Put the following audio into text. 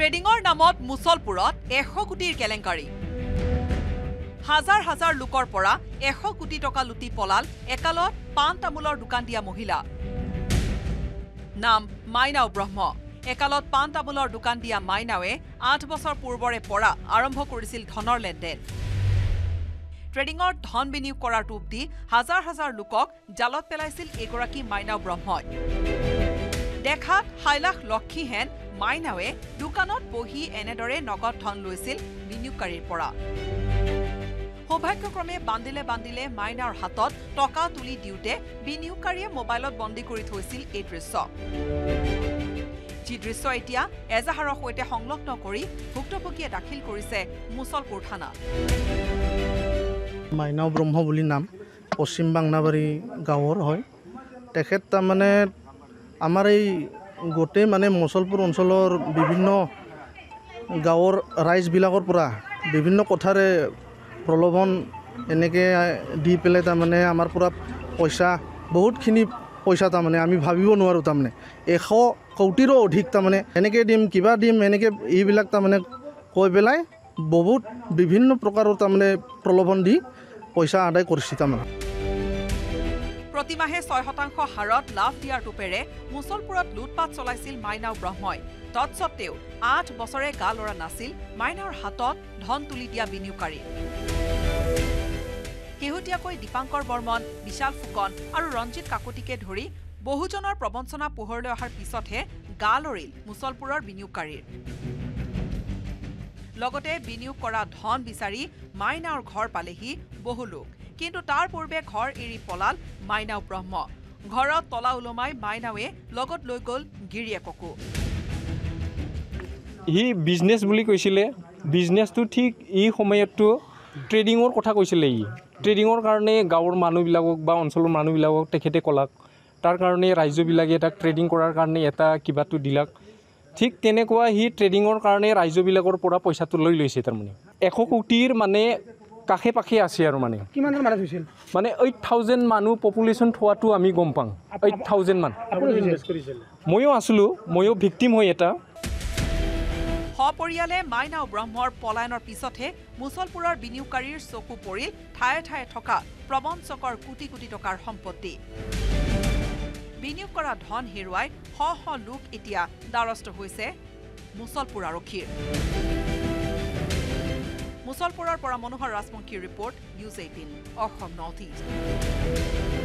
ট্ৰেডিঙৰ নামত মুছলপুৰত 100 কোটিৰ কেলেংকাৰী হাজাৰ হাজাৰ লোকৰ পৰা 100 কোটি টকা লুটি পলাল একালত পাণ তামোলৰ দোকান দিয়া মহিলা নাম মাইনাও ব্ৰহ্ম একালত পাণ তামোলৰ দোকান দিয়া মাইনাৱে 8 বছৰ পূৰ্বৰে পৰা আৰম্ভ কৰিছিল ধনৰ লেনদেন ট্ৰেডিঙৰ ধন বিনিয়োগ কৰাৰ টুপ দি হাজাৰ হাজাৰ লোকক জালত পেলাইছিল এগৰাকী মাইনাও ব্ৰহ্মই দেখাত হাইলাখ লক্ষীহেন মাইনাৱে দোকানত বহি এনেদৰে নগদ ধন লৈছিল বিনিয়োগকাৰীৰ পৰা সৌভাগ্যক্ৰমে বান্দিলে মাইনাৰ হাতত টকা তুলি দিওঁতে বিনিয়োগকাৰীয়ে মোবাইলত বন্দী কৰি থৈছিল এই দৃশ্য যি দৃশ্য এতিয়া এজাহাৰৰ সৈতে সংলগ্ন কৰি ভুক্তভোগীয়ে দাখিল কৰিছে মুছলপুৰ থানা মাইনাও ব্ৰহ্ম বুলি নাম পশ্চিম বাংনাবাৰী গাঁৱৰ হয় তেখেত তাৰমানে আমাৰ এই গোটেই মানে মুছলপুৰ অঞ্চলৰ বিভিন্ন গাঁৱৰ ৰাইজবিলাকৰ পৰা বিভিন্ন কথাৰে প্ৰলোভন এনেকৈ দি পেলাই তাৰমানে আমাৰ পৰা পইচা বহুতখিনি পইচা তাৰমানে আমি ভাবিব নোৱাৰোঁ তাৰমানে 100 কোটিৰো অধিক তাৰমানে এনেকৈ দিম কিবা দিম এনেকৈ এইবিলাক তাৰমানে কৈ পেলাই বহুত বিভিন্ন প্ৰকাৰৰ তাৰমানে প্ৰলোভন দি পইচা আদায় কৰিছে তাৰমানে প্ৰতিমাহে 6% হাৰত লাভ দিয়াৰ টুপেৰে মুছলপুৰত লুটপাট চলাইছিল মাইনাও ব্ৰহ্মই তৎসত্ত্বেও 8 বছৰে গা লৰা নাছিল মাইনাৰ হাতত ধন তুলি দিয়া বিনিয়োগকাৰী শেহতীয়াকৈ দীপাংকৰ বৰ্মন বিশাল ফুকন আৰু ৰঞ্জিত কাকতিকে ধৰি বহুজনৰ প্ৰবঞ্চনা পোহৰলৈ অহাৰ পিছতহে গা লৰিল মুছলপুৰৰ বিনিয়োগকাৰীৰ লগতে বিনিয়োগ কৰা ধন বিচাৰি মাইনাৰ ঘৰ পালেহি বহু লোক কিন্তু তাৰ পূৰ্বে ঘৰ এৰি পলাল মাইনাও ব্ৰহ্ম ঘৰত তলা ওলমাই মাইনাৱে লগত লৈ গ'ল গিৰিয়েককো হি বিজনেছ বুলি কৈছিলে বিজনেছটো ঠিক এই সময়তো ট্ৰেডিঙৰ কথা কৈছিলে ই ট্ৰেডিঙৰ কাৰণে গাঁৱৰ মানুহবিলাকক বা অঞ্চলৰ মানুহবিলাকক তেখেতে ক'লাক তাৰ কাৰণে ৰাজ্যবিলাকে তাক ট্ৰেডিং কৰাৰ কাৰণে এটা কিবাটো দিলাক ঠিক তেনেকুৱা হি ট্ৰেডিঙৰ কাৰণে ৰাজ্যবিলাকৰ পৰা পইচাটো লৈ লৈছে তাৰমানে 100 কোটিৰ মানে কাষে পাখে আছে আৰু মানে কিমানৰ মানুহ হৈছিল মানে 8000 মানুহ পপুলেশ্যন থোৱাটো আমি গম পাওঁ 8000 মান ময়ো আছিলোঁ ময়ো ভিক্টিম হৈ এটা সপৰিয়ালে মাইনাও ব্ৰহ্মৰ পলায়নৰ পিছতহে মুছলপুৰৰ বিনিয়োগকাৰীৰ চকু পৰিল ঠায়ে ঠায়ে থকা প্ৰবঞ্চকৰ কোটি কোটি টকাৰ সম্পত্তি বিনিয়োগ কৰা ধন হেৰুৱাই শ লোক এতিয়া দ্বাৰস্থ হৈছে মুছলপুৰ আৰক্ষীৰ মুছলপুৰৰ পৰা মনোহৰ ৰাজবংশীৰ ৰিপৰ্ট News18 Assam Northeast